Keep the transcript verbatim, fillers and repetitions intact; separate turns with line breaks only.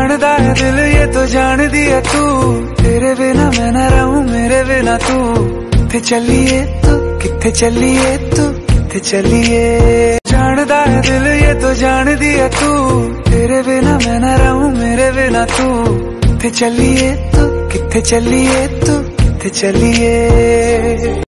जानदा है दिल ये तो जान दिया तू, तेरे बिना मैं न रहूं मेरे बिना तू। किथे चलिए तू किथे चलिए तू किथे चलिए, जानदा है दिल ये तो जान दिया तू, तेरे बिना मैं न रहूं मेरे बिना तू। किथे चलिए तू किथे चलिए तू किथे चलिए।